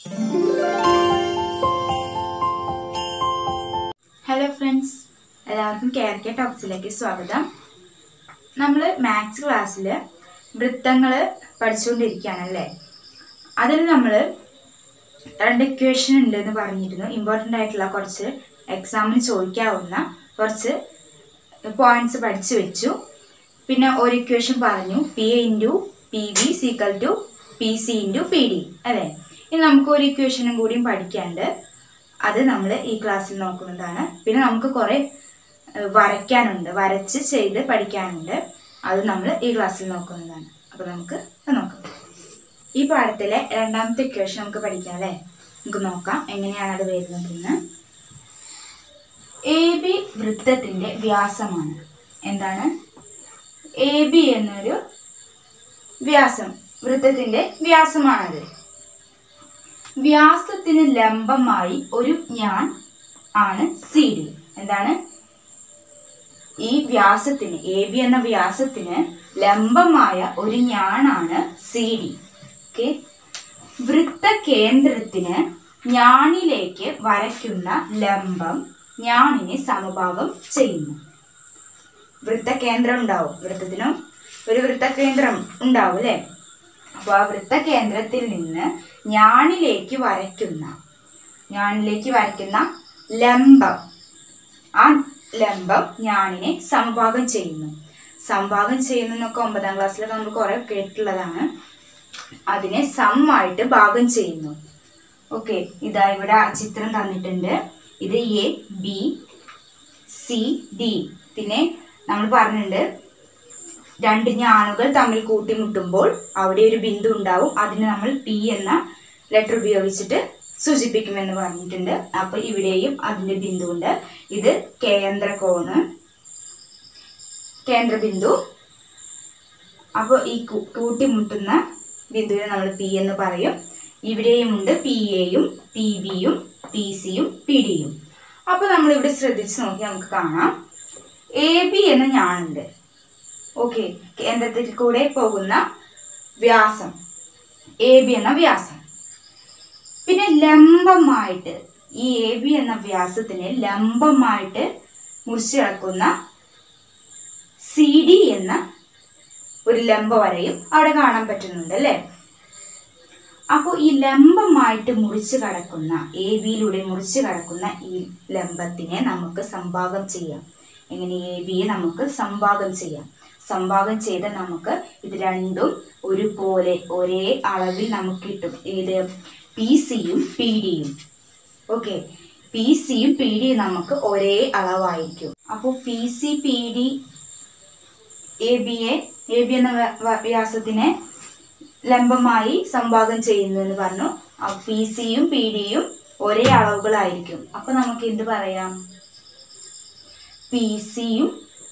Hello friends, എല്ലാവർക്കും KRK ടോക്സിലേക്ക് സ്വാഗതം. നമ്മൾ മാത്സ് ക്ലാസ്സിൽ വൃത്തങ്ങൾ പഠിച്ചുകൊണ്ടിരിക്കുകയാണല്ലേ. അതിൽ നമ്മൾ 2 ഇക്വേഷൻ ഉണ്ടെന്ന് പറഞ്ഞിരുന്നു. ഇമ്പോർട്ടൻ്റ് ആയിട്ടുള്ള കുറച്ച് എക്സാമിന് ചോദിക്കാവുന്ന കുറച്ച് പോയിന്റ്സ് പഠിച്ചു വെച്ചു. പിന്നെ ഒരു ഇക്വേഷൻ പറഞ്ഞു, PA × PB = PC × PD അല്ലേ. ഇനി നമുക്ക് ഒരു ഇക്വേഷനും കൂടിയും പഠിക്കാണ്ട്, അത് നമ്മൾ ഈ ക്ലാസ്സിൽ നോക്കുന്നതാണ്. പിന്നെ നമുക്ക് കുറേ വരയ്ക്കാനുണ്ട്, വരച്ച് ചെയ്ത് പഠിക്കാനുണ്ട്. അത് നമ്മൾ ഈ ക്ലാസ്സിൽ നോക്കുന്നതാണ്. അപ്പോൾ നമുക്ക് നോക്കാം. ഈ പാഠത്തിലെ 2ാമത്തെ ഇക്വേഷൻ നമുക്ക് പഠിക്കാം അല്ലേ. നമുക്ക് നോക്കാം എങ്ങനെയാണ് അത് വരുന്നതെന്ന്. AB വൃത്തത്തിൻ്റെ വ്യാസമാണ്. എന്താണ്? AB എന്നൊരു വ്യാസം, വൃത്തത്തിൻ്റെ വ്യാസമാണത്. വ്യാസത്തിന് ലംബമായി ഒരു ഞാൺ ആണ് CD. എന്താണ്? ഈ വ്യാസത്തിന്, AB എന്ന വ്യാസത്തിന് ലംബമായ ഒരു ഞാണാണ് CD. ഓക്കെ. വൃത്തകേന്ദ്രത്തിന് ഞാണിലേക്ക് വരയ്ക്കുന്ന ലംബം ഞാണിനെ സമഭാഗം ചെയ്യുന്നു. വൃത്തകേന്ദ്രം ഉണ്ടാവും, വൃത്തത്തിനും ഒരു വൃത്തകേന്ദ്രം ഉണ്ടാവും അല്ലേ. അപ്പോൾ ആ വൃത്തകേന്ദ്രത്തിൽ നിന്ന് ഞാണിലേക്ക് വരയ്ക്കുന്ന ലംബം, ആ ലംബം ഞാണിനെ സമഭാഗം ചെയ്യുന്നു. സമഭാഗം ചെയ്യുന്നു എന്നൊക്കെ 9ാം ക്ലാസ്സിലൊക്കെ നമ്മൾ കുറെ കേട്ടിട്ടുള്ളതാണ്. അതിനെ സമായിട്ട് ഭാഗം ചെയ്യുന്നു. ഓക്കെ, ഇതാ ഇവിടെ ചിത്രം തന്നിട്ടുണ്ട്. ഇത് A, B, C, D. പിന്നെ നമ്മൾ പറഞ്ഞിട്ടുണ്ട്, 2 ഞാണുകൾ തമ്മിൽ കൂട്ടിമുട്ടുമ്പോൾ അവിടെ ഒരു ബിന്ദു ഉണ്ടാവും. അതിന് നമ്മൾ P എന്ന ലെറ്റർ ഉപയോഗിച്ചിട്ട് സൂചിപ്പിക്കുമെന്ന് പറഞ്ഞിട്ടുണ്ട്. അപ്പോൾ ഇവിടെയും അതിൻ്റെ ബിന്ദു ഉണ്ട്. ഇത് കേന്ദ്രബിന്ദു. അപ്പോൾ ഈ കൂട്ടിമുട്ടുന്ന ബിന്ദുവിനെ നമ്മൾ P എന്ന് പറയും. ഇവിടെയും ഉണ്ട് PAയും PBയും PCയും PDയും. അപ്പോൾ നമ്മളിവിടെ ശ്രദ്ധിച്ച് നോക്കി നമുക്ക് കാണാം, AB എന്ന ഞാനുണ്ട്. ഓക്കെ, കേന്ദ്രത്തിൽ കൂടെ പോകുന്ന വ്യാസം AB എന്ന വ്യാസം. പിന്നെ ലംബമായിട്ട് ഈ AB എന്ന വ്യാസത്തിന് ലംബമായിട്ട് മുറിച്ച് കിടക്കുന്ന CD എന്ന ഒരു ലംബ വരയും അവിടെ കാണാൻ പറ്റുന്നുണ്ട് അല്ലേ. അപ്പോൾ ഈ ലംബമായിട്ട് മുറിച്ച് കടക്കുന്ന, ABയിലൂടെ മുറിച്ച് കടക്കുന്ന ഈ ലംബത്തിനെ നമുക്ക് സംഭാഗം ചെയ്യാം. എങ്ങനെ? ABയെ നമുക്ക് സംഭാഗം ചെയ്യാം. സംഭാഗം ചെയ്ത് നമുക്ക് ഇത് രണ്ടും ഒരുപോലെ ഒരേ അളവിൽ നമുക്ക് കിട്ടും. ഏത്? PCയും PDയും. ഓക്കെ, PCയും PDയും നമുക്ക് ഒരേ അളവായിരിക്കും. അപ്പോൾ PC PD AB എന്ന വ്യാസത്തിനെ ലംബമായി സംഭാഗം ചെയ്യുന്നു എന്ന് പറഞ്ഞു. PCയും PDയും ഒരേ അളവുകളായിരിക്കും. അപ്പൊ നമുക്ക് എന്ത് പറയാം? PCയും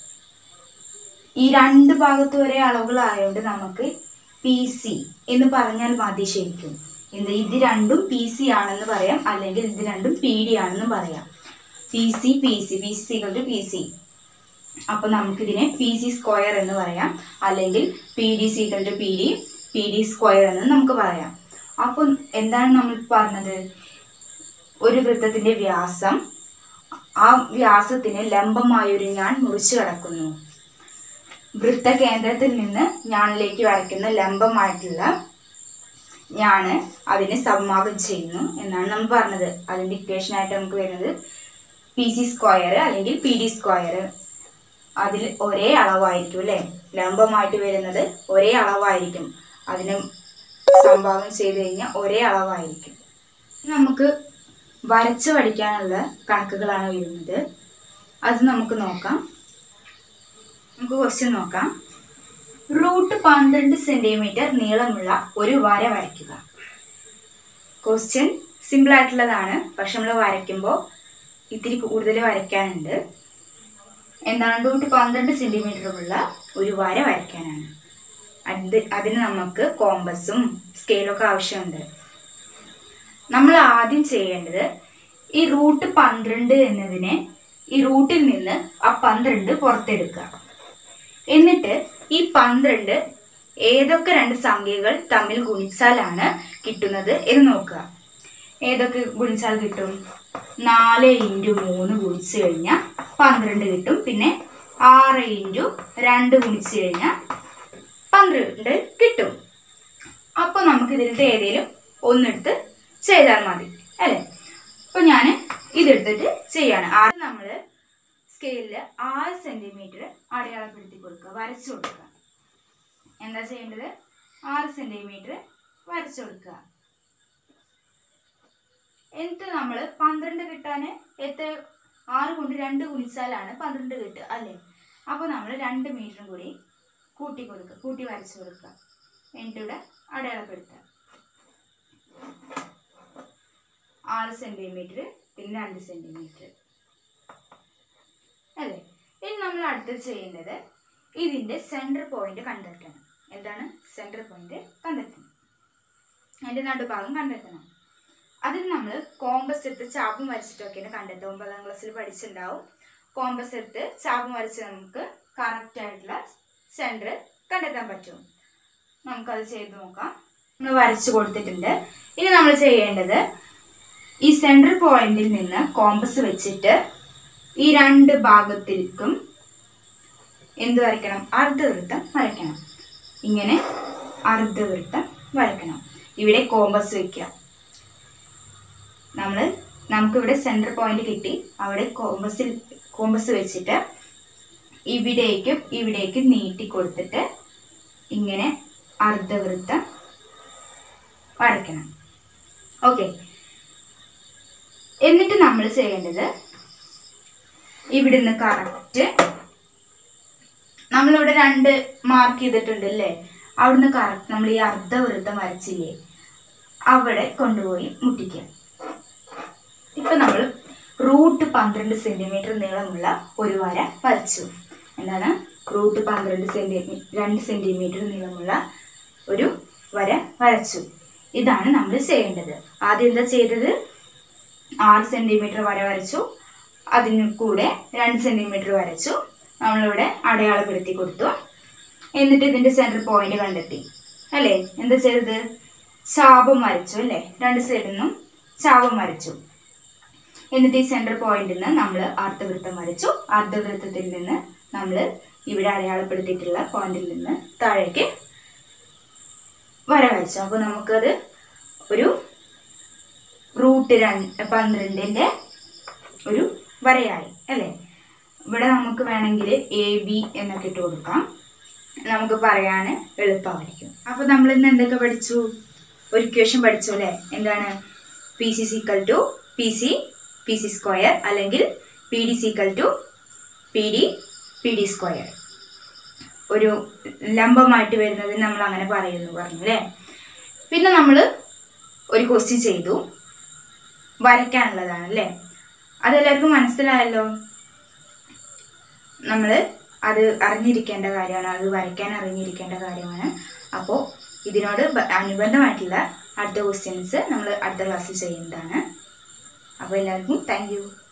ഈ 2 ഭാഗത്തും ഒരേ അളവുകളായതുകൊണ്ട് നമുക്ക് PC എന്ന് പറഞ്ഞാൽ മതി ശരിക്കും. ഇത് രണ്ടും PC ആണെന്ന് പറയാം, അല്ലെങ്കിൽ ഇത് രണ്ടും PD ആണെന്ന് പറയാം. PC = PC. അപ്പൊ നമുക്കിതിനെ PC² എന്ന് പറയാം, അല്ലെങ്കിൽ PD = PD² എന്ന് നമുക്ക് പറയാം. അപ്പം എന്താണ് നമ്മൾ പറഞ്ഞത്? ഒരു വൃത്തത്തിന്റെ വ്യാസം, ആ വ്യാസത്തിന് ലംബമായൊരു ഞാൻ മുറിച്ചു കടക്കുന്നു. വൃത്തകേന്ദ്രത്തിൽ നിന്ന് ഞാണിലേക്ക് വരയ്ക്കുന്ന ലംബമായിട്ടുള്ള ഞാന് അതിനെ സമഭാഗം ചെയ്യുന്നു എന്നാണ് നമ്മൾ പറഞ്ഞത്. അതിന്റെ ഇക്വേഷനായിട്ട് നമുക്ക് വരുന്നത് PC² അല്ലെങ്കിൽ PD². അതിൽ ഒരേ അളവായിരിക്കും അല്ലേ. ലംബമായിട്ട് വരുന്നത് ഒരേ അളവായിരിക്കും, അതിന് സംഭാഗം ചെയ്ത് കഴിഞ്ഞാൽ ഒരേ അളവായിരിക്കും. നമുക്ക് വരച്ച് പഠിക്കാനുള്ള കണക്കുകളാണ് വരുന്നത്. അത് നമുക്ക് നോക്കാം. നമുക്ക് ക്വസ്റ്റ്യൻ നോക്കാം. √12 സെന്റിമീറ്റർ നീളമുള്ള ഒരു വര വരയ്ക്കുക. ക്വസ്റ്റ്യൻ സിമ്പിൾ ആയിട്ടുള്ളതാണ്, പക്ഷെ നമ്മൾ വരയ്ക്കുമ്പോൾ ഇത്തിരി കൂടുതൽ വരയ്ക്കാനുണ്ട്. എന്താണ്? √12 സെന്റിമീറ്ററുള്ള ഒരു വര വരയ്ക്കാനാണ്. അതിന് നമുക്ക് കോമ്പസും സ്കെയിലൊക്കെ ആവശ്യമുണ്ട്. നമ്മൾ ആദ്യം ചെയ്യേണ്ടത്, ഈ √12 എന്നതിനെ ഈ റൂട്ടിൽ നിന്ന് ആ 12 പുറത്തെടുക്കുക. എന്നിട്ട് ഈ 12 ഏതൊക്കെ 2 സംഖ്യകൾ തമ്മിൽ ഗുണിച്ചാലാണ് കിട്ടുന്നത് എന്ന് നോക്കുക. ഏതൊക്കെ ഗുണിച്ചാൽ കിട്ടും? 4 × 3 ഗുണിച്ച് കഴിഞ്ഞാൽ 12 കിട്ടും. പിന്നെ 6 × 2 ഗുണിച്ച് കഴിഞ്ഞാൽ 12 കിട്ടും. അപ്പോൾ നമുക്ക് ഇതിലത്തെ ഏതെങ്കിലും ഒന്നെടുത്ത് ചെയ്താൽ മതി അല്ലേ? അപ്പോൾ ഞാൻ ഇതെടുത്തിട്ട് ചെയ്യാണ്. ആദ്യം നമ്മൾ സ്കെയിലിൽ 6 സെൻറ്റിമീറ്റർ അടയാളപ്പെടുത്തി കൊടുക്കുക, വരച്ചു കൊടുക്കുക. എന്താ ചെയ്യേണ്ടത്? 6 സെൻറ്റിമീറ്റർ വരച്ചു കൊടുക്കുക. എന്നിട്ട് നമ്മൾ 12 കിട്ടാൻ 6 കൊണ്ട് 2 ഗുണിച്ചാലാണ് 12 കിട്ടുക അല്ലേ? അപ്പോൾ നമ്മൾ 2 മീറ്ററും കൂടി കൂട്ടി കൊടുക്കുക, കൂട്ടി വരച്ചു കൊടുക്കുക. എന്നിട്ട് ഇവിടെ അടയാളപ്പെടുത്തുക. 6 സെൻറ്റിമീറ്റർ പിന്നെ 2 സെൻറ്റിമീറ്റർ അല്ലേ? ഇനി നമ്മൾ അടുത്ത് ചെയ്യേണ്ടത് ഇതിൻ്റെ സെൻറ്റർ പോയിന്റ് കണ്ടെത്തണം. എന്താണ് സെൻറ്റർ പോയിന്റ്? കണ്ടെത്തണം. അതിൻ്റെ നടുഭാഗം കണ്ടെത്തണം. അതിന് നമ്മൾ കോമ്പസ് എടുത്ത് ചാപം വരച്ചിട്ടൊക്കെയാണ് കണ്ടെത്തുക. 9ാം ക്ലാസ്സിൽ പഠിച്ചിട്ടുണ്ടാവും. കോമ്പസ് എടുത്ത് ചാപം വരച്ച് നമുക്ക് കറക്റ്റായിട്ടുള്ള സെൻറ്റർ കണ്ടെത്താൻ പറ്റും. നമുക്കത് ചെയ്ത് നോക്കാം. നമ്മൾ വരച്ചു കൊടുത്തിട്ടുണ്ട്. ഇനി നമ്മൾ ചെയ്യേണ്ടത് ഈ സെൻറ്റർ പോയിന്റിൽ നിന്ന് കോമ്പസ് വെച്ചിട്ട് ഈ 2 ഭാഗത്തിലേക്കും എന്ത് വരയ്ക്കണം? അർദ്ധവൃത്തം വരയ്ക്കണം. ഇങ്ങനെ അർദ്ധവൃത്തം വരയ്ക്കണം. ഇവിടെ കോമ്പസ് വയ്ക്കുക. നമുക്കിവിടെ സെൻറ്റർ പോയിന്റ് കിട്ടി. അവിടെ കോമ്പസ് വെച്ചിട്ട് ഇവിടേക്കും നീട്ടി കൊടുത്തിട്ട് ഇങ്ങനെ അർദ്ധവൃത്തം വരയ്ക്കണം. ഓക്കെ. എന്നിട്ട് നമ്മൾ ചെയ്യേണ്ടത് ഇവിടുന്ന് കറക്റ്റ് നമ്മളിവിടെ 2 മാർക്ക് ചെയ്തിട്ടുണ്ട് അല്ലേ? അവിടുന്ന് കറക്റ്റ് നമ്മൾ ഈ അർദ്ധവൃത്തം വരച്ചില്ലേ, അവിടെ കൊണ്ടുപോയി മുട്ടിക്കുക. ഇപ്പം നമ്മൾ √12 സെൻറ്റിമീറ്റർ നീളമുള്ള ഒരു വര വരച്ചു. എന്താണ്? √12 2 സെൻറ്റിമീറ്റർ നീളമുള്ള ഒരു വര വരച്ചു. ഇതാണ് നമ്മൾ ചെയ്യേണ്ടത്. ആദ്യം എന്താ ചെയ്തത്? 6 സെൻറ്റിമീറ്റർ വര വരച്ചു. അതിന് കൂടെ 2 സെൻറ്റിമീറ്റർ വരച്ചു. നമ്മളിവിടെ അടയാളപ്പെടുത്തി കൊടുത്തു. എന്നിട്ട് ഇതിൻ്റെ സെൻറ്റർ പോയിന്റ് കണ്ടെത്തി അല്ലേ? എന്താ ചെയ്തത്? ചാപം വരച്ചു അല്ലേ? 2 സൈഡിൽ നിന്നും ചാപം വരച്ചു. എന്നിട്ട് ഈ സെൻറ്റർ പോയിന്റിൽ നിന്ന് നമ്മൾ അർദ്ധവൃത്തം വരച്ചു. അർദ്ധവൃത്തത്തിൽ നിന്ന് നമ്മൾ ഇവിടെ അടയാളപ്പെടുത്തിയിട്ടുള്ള പോയിന്റിൽ നിന്ന് താഴേക്ക് വര വരച്ചു. അപ്പോൾ നമുക്കത് ഒരു √12 ഒരു വരയായി അല്ലേ? ഇവിടെ നമുക്ക് വേണമെങ്കിൽ AB എന്നൊക്കെ ഇട്ട് കൊടുക്കാം. നമുക്ക് പറയാൻ എളുപ്പമായിരിക്കും. അപ്പോൾ നമ്മൾ ഇന്ന് എന്തൊക്കെ പഠിച്ചു? ഒരു ഇക്വേഷൻ പഠിച്ചു അല്ലേ? എന്താണ്? PC = PC² അല്ലെങ്കിൽ PD = PD² ഒരു ലംബമായിട്ട് വരുന്നതിന് നമ്മൾ അങ്ങനെ പറഞ്ഞു അല്ലേ? പിന്നെ നമ്മൾ ഒരു ക്വസ്റ്റ്യൻ ചെയ്തു, വരയ്ക്കാനുള്ളതാണ് അല്ലേ? അതെല്ലാവർക്കും മനസ്സിലായല്ലോ. നമ്മൾ അത് അറിഞ്ഞിരിക്കേണ്ട കാര്യമാണ്, അത് വരയ്ക്കാൻ അറിഞ്ഞിരിക്കേണ്ട കാര്യമാണ്. അപ്പോൾ ഇതിനോട് അനുബന്ധമായിട്ടുള്ള അടുത്ത ക്വസ്റ്റ്യൻസ് നമ്മൾ അടുത്ത ക്ലാസ്സിൽ ചെയ്യുന്നതാണ്. അപ്പോൾ എല്ലാവർക്കും താങ്ക് യു.